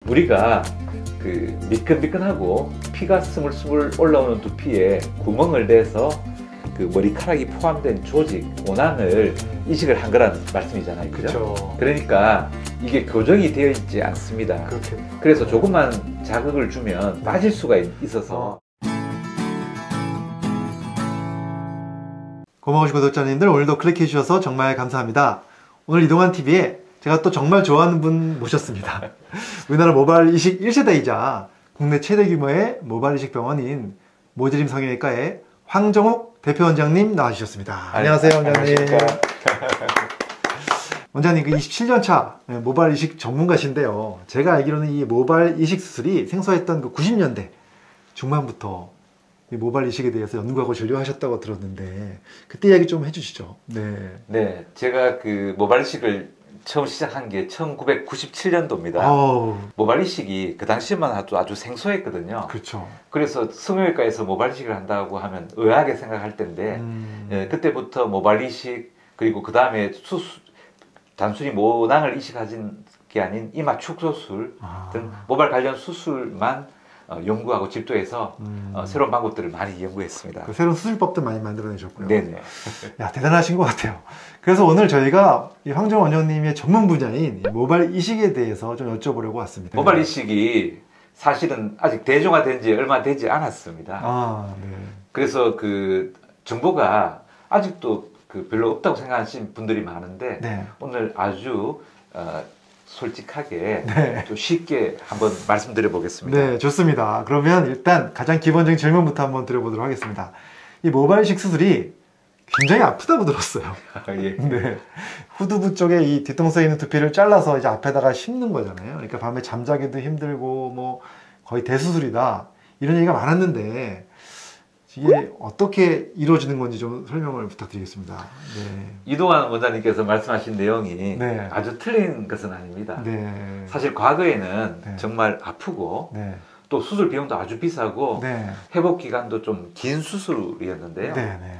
우리가 그 미끈미끈하고 피가 스물스물 올라오는 두피에 구멍을 내서 그 머리카락이 포함된 조직, 모낭을 이식을 한 거란 말씀이잖아요. 그죠? 그러니까 이게 교정이 되어 있지 않습니다. 그렇겠네요. 그래서 조금만 자극을 주면 빠질 수가 있어서. 고마우신 구독자님들, 오늘도 클릭해 주셔서 정말 감사합니다. 오늘 이동환TV에 제가 또 정말 좋아하는 분 모셨습니다. 우리나라 모발 이식 1세대이자 국내 최대 규모의 모발 이식 병원인 모지림 성형외과의 황정욱 대표원장님 나와주셨습니다. 안녕하세요, 원장님. 원장님, 그 27년차 모발 이식 전문가신데요. 제가 알기로는 이 모발 이식 수술이 생소했던 그 90년대 중반부터 이 모발 이식에 대해서 연구하고 진료하셨다고 들었는데, 그때 이야기 좀 해주시죠. 네, 제가 그 모발 이식을 처음 시작한 게 1997년도입니다. 모발 이식이 그 당시만 해도 아주 생소했거든요. 그렇죠. 그래서 성형외과에서 모발 이식을 한다고 하면 의아하게 생각할 텐데, 그때부터 모발 이식, 그리고 그 다음에 단순히 모낭을 이식하는 게 아닌 이마 축소술 등 모발 관련 수술만 연구하고 집도해서 새로운 방법들을 많이 연구했습니다. 그 새로운 수술법도 많이 만들어내셨고요. 네네. 야, 대단하신 것 같아요. 그래서 오늘 저희가 이 황정욱 원장님의 전문 분야인 모발 이식에 대해서 좀 여쭤보려고 왔습니다. 모발 이식이 사실은 아직 대중화된 지 얼마 되지 않았습니다. 네. 그래서 그 정보가 아직도 그 별로 없다고 생각하시는 분들이 많은데, 네. 오늘 아주 솔직하게 좀 쉽게 한번 말씀드려 보겠습니다. 네, 좋습니다. 그러면 일단 가장 기본적인 질문부터 한번 드려보도록 하겠습니다. 이 모발 이식 수술이 굉장히 아프다고 들었어요. 예. 네. 후두부 쪽에 이 뒤통수에 있는 두피를 잘라서 이제 앞에다가 심는 거잖아요. 그러니까 밤에 잠자기도 힘들고 뭐 거의 대수술이다, 이런 얘기가 많았는데, 이게 어떻게 이루어지는 건지 좀 설명을 부탁드리겠습니다. 네. 이동환 원장님께서 말씀하신 내용이 아주 틀린 것은 아닙니다. 사실 과거에는 정말 아프고 또 수술 비용도 아주 비싸고 회복 기간도 좀 긴 수술이었는데요.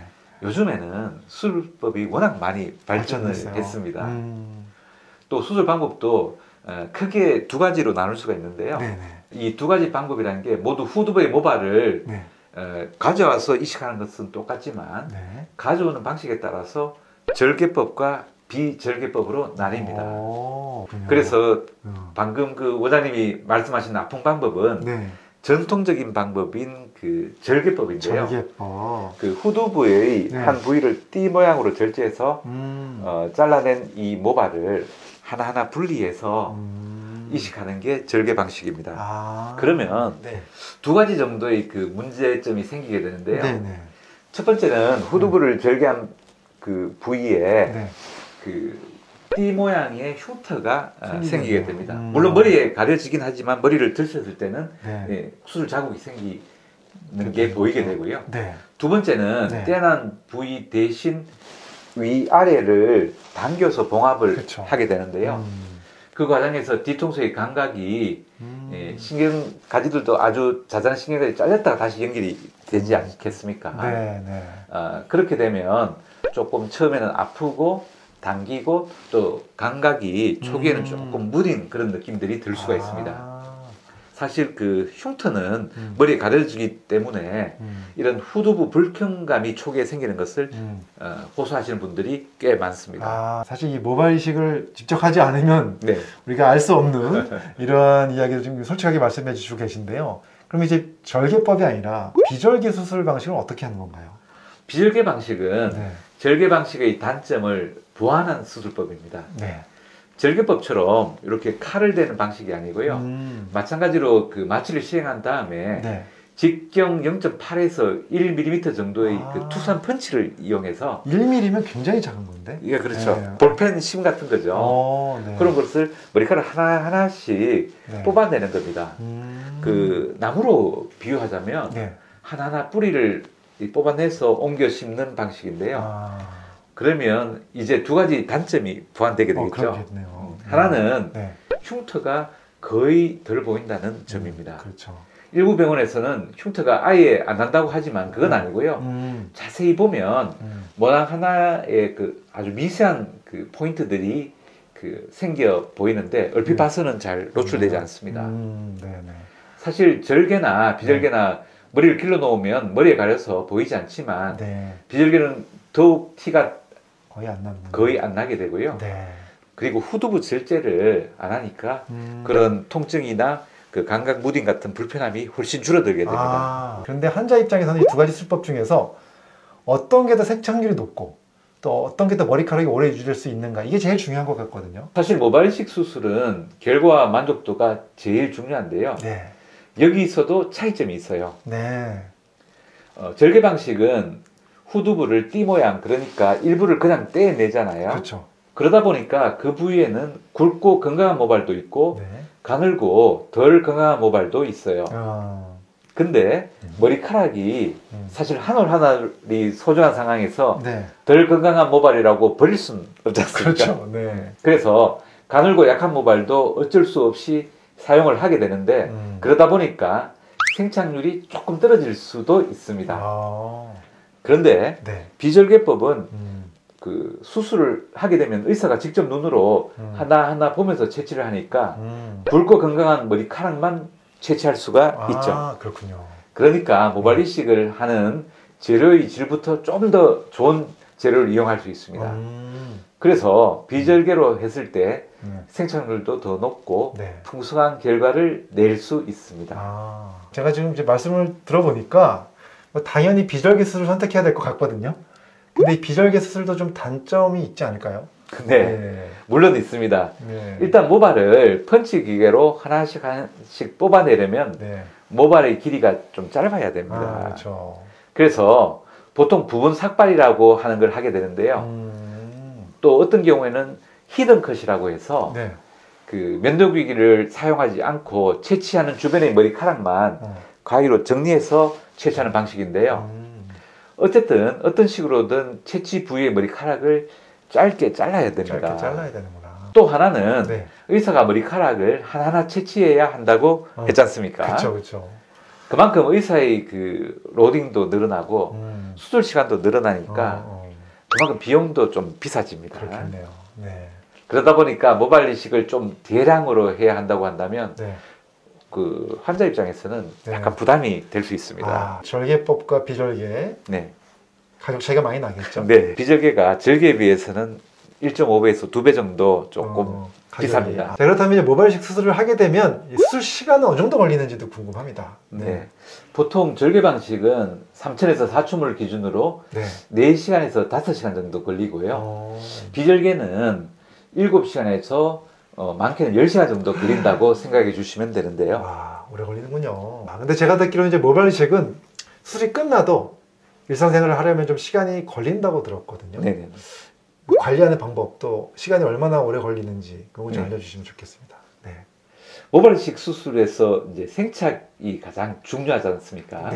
요즘에는 수술법이 워낙 많이 발전을 했습니다. 또 수술 방법도 크게 두 가지로 나눌 수가 있는데요. 이 두 가지 방법이라는 게 모두 후두부의 모발을 가져와서 이식하는 것은 똑같지만 가져오는 방식에 따라서 절개법과 비절개법으로 나뉩니다. 그래서 방금 그 원장님이 말씀하신 아픈 방법은 전통적인 방법인 그 절개법인데요. 그 후두부의 한 부위를 띠 모양으로 절제해서 잘라낸 이 모발을 하나하나 분리해서 이식하는 게 절개 방식입니다. 그러면 두 가지 정도의 그 문제점이 생기게 되는데요. 첫 번째는 후두부를 절개한 그 부위에 그 띠 모양의 흉터가 생기게 됩니다. 물론 머리에 가려지긴 하지만 머리를 들었을 때는 수술 자국이 생기는 게 보이게 되고요. 두 번째는 떼난 부위 대신 위아래를 당겨서 봉합을 하게 되는데요. 그 과정에서 뒤통수의 감각이 신경 가지들도 아주 자잘한 신경들이 잘렸다가 다시 연결이 되지 않겠습니까? 그렇게 되면 조금 처음에는 아프고 당기고 또 감각이 초기에는 조금 무딘 그런 느낌들이 들 수가 있습니다. 사실 그 흉터는 머리에 가려지기 때문에 이런 후두부 불편감이 초기에 생기는 것을 호소하시는 분들이 꽤 많습니다. 사실 이 모발 이식을 직접 하지 않으면 우리가 알 수 없는 이러한 이야기를 지금 솔직하게 말씀해 주시고 계신데요. 그럼 이제 절개법이 아니라 비절개 수술 방식은 어떻게 하는 건가요? 비절개 방식은 절개 방식의 단점을 보완한 수술법입니다. 절개법처럼 이렇게 칼을 대는 방식이 아니고요. 마찬가지로 그 마취를 시행한 다음에 직경 0.8에서 1mm 정도의 그 투선 펀치를 이용해서 1mm면 굉장히 작은 건데? 예, 그렇죠. 볼펜 심 같은 거죠. 그런 것을 머리카락 하나하나씩 뽑아내는 겁니다. 그 나무로 비유하자면 하나하나 뿌리를 뽑아내서 옮겨 심는 방식인데요. 그러면 이제 두 가지 단점이 보완되게 되겠죠. 하나는 흉터가 거의 덜 보인다는 점입니다. 일부 병원에서는 흉터가 아예 안 난다고 하지만 그건 아니고요. 자세히 보면 모낭 하나의 그 아주 미세한 그 포인트들이 그 생겨 보이는데 얼핏 봐서는 잘 노출되지 않습니다. 네네. 사실 절개나 비절개나 머리를 길러 놓으면 머리에 가려서 보이지 않지만 비절개는 더욱 티가 거의 안 나게 되고요. 그리고 후두부 절제를 안 하니까 그런 통증이나 그 감각 무딘 같은 불편함이 훨씬 줄어들게 됩니다. 그런데 환자 입장에서는 이 두 가지 술법 중에서 어떤 게 더 생착률이 높고 또 어떤 게 더 머리카락이 오래 유지될 수 있는가, 이게 제일 중요한 것 같거든요. 사실 모발이식 수술은 결과와 만족도가 제일 중요한데요. 여기서도 차이점이 있어요. 절개 방식은 후두부를 띠 모양, 그러니까 일부를 그냥 떼내잖아요. 그렇죠. 그러다 보니까 그 부위에는 굵고 건강한 모발도 있고 가늘고 덜 건강한 모발도 있어요. 근데 머리카락이 사실 한 올 한 올이 소중한 상황에서 덜 건강한 모발이라고 버릴 수는 없지 않습니까? 그렇죠. 그래서 가늘고 약한 모발도 어쩔 수 없이 사용을 하게 되는데 그러다 보니까 생착률이 조금 떨어질 수도 있습니다. 그런데 비절개법은 그 수술을 하게 되면 의사가 직접 눈으로 하나하나 보면서 채취를 하니까 굵고 건강한 머리카락만 채취할 수가 있죠. 그렇군요. 그러니까 모발 이식을 하는 재료의 질부터 좀 더 좋은 재료를 이용할 수 있습니다. 그래서 비절개로 했을 때 생착률도 더 높고 풍성한 결과를 낼 수 있습니다. 제가 지금 이제 말씀을 들어보니까 당연히 비절개 수술을 선택해야 될 것 같거든요. 근데 이 비절개 수술도 좀 단점이 있지 않을까요? 물론 있습니다. 일단 모발을 펀치 기계로 하나씩 뽑아내려면 모발의 길이가 좀 짧아야 됩니다. 그렇죠. 그래서 보통 부분 삭발이라고 하는 걸 하게 되는데요. 또 어떤 경우에는 히든 컷이라고 해서 그 면도기기를 사용하지 않고 채취하는 주변의 머리카락만 가위로 정리해서 채취하는 방식인데요. 어쨌든 어떤 식으로든 채취 부위의 머리카락을 짧게 잘라야 됩니다. 짧게 잘라야 되는구나. 또 하나는 의사가 머리카락을 하나하나 채취해야 한다고 했지 않습니까? 그렇죠. 그만큼 의사의 그 로딩도 늘어나고 수술 시간도 늘어나니까 그만큼 비용도 좀 비싸집니다. 그렇겠네요. 그러다 보니까 모발 이식을 좀 대량으로 해야 한다고 한다면 그 환자 입장에서는 약간 부담이 될 수 있습니다. 절개법과 비절개 가격 차이가 많이 나겠죠? 비절개가 절개에 비해서는 1.5배에서 2배 정도 조금 비쌉니다. 그렇다면 이제 모발 이식 수술을 하게 되면 수술 시간은 어느 정도 걸리는지도 궁금합니다. 보통 절개 방식은 3천에서 4춤을 기준으로 4시간에서 5시간 정도 걸리고요. 비절개는 7시간에서 많게는 10시간 정도 걸린다고 생각해 주시면 되는데요. 오래 걸리는군요. 근데 제가 듣기로는 이제 모발 이식은 수술이 끝나도 일상생활을 하려면 좀 시간이 걸린다고 들었거든요. 관리하는 방법도 시간이 얼마나 오래 걸리는지 그거 좀 알려주시면 좋겠습니다. 모발 이식 수술에서 이제 생착이 가장 중요하지 않습니까?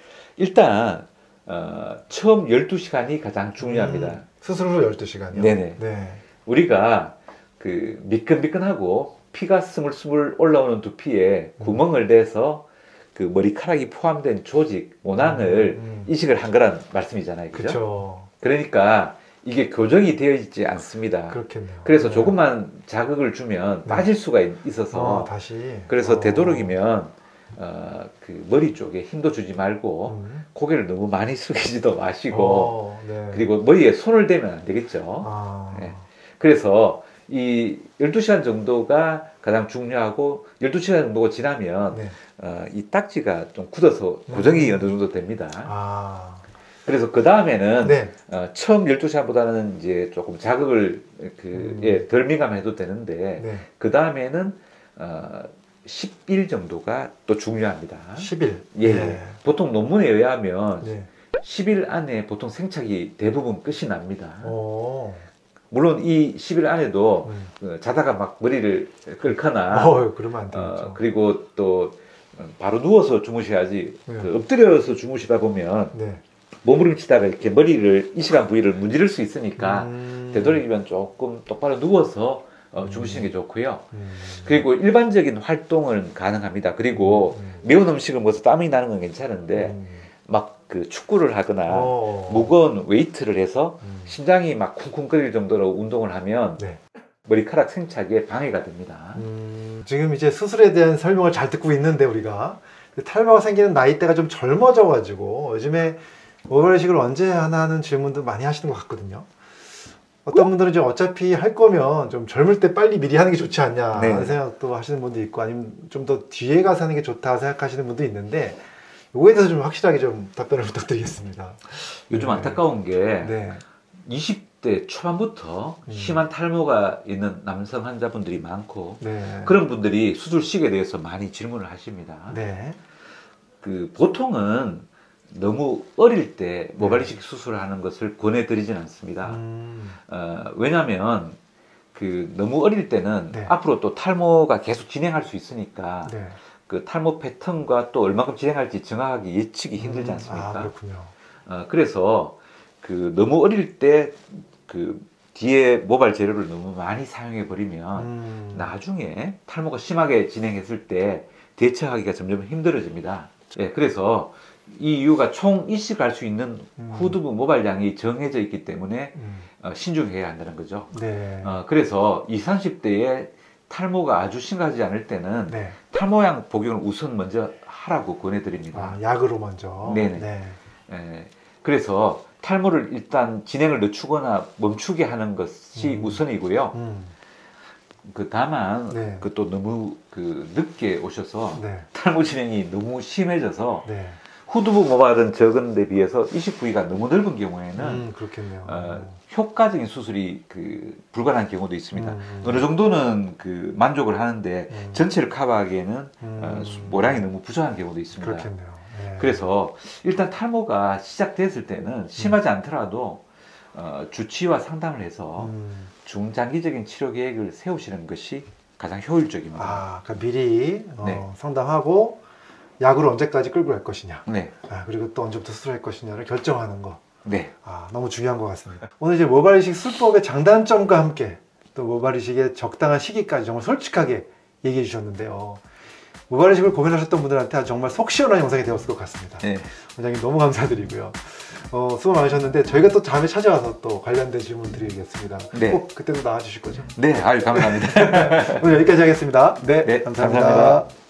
일단 처음 12시간이 가장 중요합니다. 수술 후 12시간이요? 우리가 그 미끈미끈하고 피가 스물스물 올라오는 두피에 구멍을 내서 그 머리카락이 포함된 조직, 모낭을 이식을 한 거란 말씀이잖아요. 그죠? 그러니까 이게 교정이 되어 있지 않습니다. 그렇겠네요. 그래서 조금만 자극을 주면 빠질 수가 있어서 그래서 되도록이면 그 머리 쪽에 힘도 주지 말고 고개를 너무 많이 숙이지도 마시고 그리고 머리에 손을 대면 안 되겠죠. 그래서 이 12시간 정도가 가장 중요하고 12시간 정도가 지나면 이 딱지가 좀 굳어서 고정이 어느 정도 됩니다. 그래서 그 다음에는 처음 12시간보다는 이제 조금 자극을 덜 민감해도 되는데 그 다음에는 10일 정도가 또 중요합니다. 10일? 보통 논문에 의하면 10일 안에 보통 생착이 대부분 끝이 납니다. 물론 이 10일 안에도 자다가 막 머리를 긁거나 그러면 안 되겠죠. 그리고 또 바로 누워서 주무셔야지 그 엎드려서 주무시다 보면 몸부림치다가 이렇게 머리를 이 시간 부위를 문지를 수 있으니까 되도록이면 조금 똑바로 누워서 주무시는 게 좋고요. 그리고 일반적인 활동은 가능합니다. 그리고 매운 음식을 먹어서 땀이 나는 건 괜찮은데 막 그 축구를 하거나 무거운 웨이트를 해서 심장이 막 쿵쿵거릴 정도로 운동을 하면 머리카락 생착에 방해가 됩니다. 지금 이제 수술에 대한 설명을 잘 듣고 있는데 우리가 탈모가 생기는 나이대가 좀 젊어져가지고 요즘에 모발 이식을 언제 하나 하는 질문도 많이 하시는 것 같거든요. 어떤 분들은 이제 어차피 할 거면 좀 젊을 때 빨리 미리 하는 게 좋지 않냐 네. 하는 생각도 하시는 분도 있고 아니면 좀 더 뒤에 가서 하는 게 좋다 생각하시는 분도 있는데 이거에 대해서 좀 확실하게 좀 답변을 부탁드리겠습니다. 요즘 네. 안타까운 게 네. 20대 초반부터 심한 탈모가 있는 남성 환자분들이 많고 네. 그런 분들이 수술 시기에 대해서 많이 질문을 하십니다. 네. 보통은 너무 어릴 때 모발 이식 수술을 하는 것을 권해드리진 않습니다. 왜냐하면 너무 어릴 때는 네. 앞으로 또 탈모가 계속 진행할 수 있으니까 네. 그 탈모 패턴과 또 얼마큼 진행할지 정확하게 예측이 힘들지 않습니까? 그렇군요. 그래서 너무 어릴 때 뒤에 모발 재료를 너무 많이 사용해 버리면 나중에 탈모가 심하게 진행했을 때 대처하기가 점점 힘들어집니다. 예, 그래서 이 이유가 총 이식할 수 있는 후두부 모발량이 정해져 있기 때문에 신중해야 한다는 거죠. 네. 그래서 20, 30대에 탈모가 아주 심하지 않을 때는 네. 탈모약 복용을 우선 먼저 하라고 권해드립니다. 약으로 먼저. 네네. 네. 예, 그래서 탈모를 일단 진행을 늦추거나 멈추게 하는 것이 우선이고요. 다만 네. 또 너무 늦게 오셔서 네. 탈모 진행이 너무 심해져서 네. 후두부 모발은 적은 데 비해서 이식 부위가 너무 넓은 경우에는 그렇겠네요. 효과적인 수술이 불가능한 경우도 있습니다. 어느 정도는 만족을 하는데 전체를 커버하기에는 모량이 너무 부족한 경우도 있습니다. 그렇겠네요. 네. 그래서 일단 탈모가 시작됐을 때는 심하지 않더라도 주치의와 상담을 해서 중장기적인 치료 계획을 세우시는 것이 가장 효율적입니다. 그러니까 미리 네. 상담하고 약으로 언제까지 끌고 갈 것이냐. 네. 그리고 또 언제부터 수술할 것이냐를 결정하는 거. 네. 너무 중요한 것 같습니다. 오늘 이제 모발 이식 술법의 장단점과 함께 또 모발 이식의 적당한 시기까지 정말 솔직하게 얘기해 주셨는데요. 모발 이식을 고민하셨던 분들한테 정말 속 시원한 영상이 되었을 것 같습니다. 네. 원장님 너무 감사드리고요. 수고 많으셨는데 저희가 또 다음에 찾아와서 또 관련된 질문 드리겠습니다. 네. 꼭 그때도 나와주실 거죠? 네, 감사합니다. 오늘 여기까지 하겠습니다. 네, 네, 감사합니다. 감사합니다.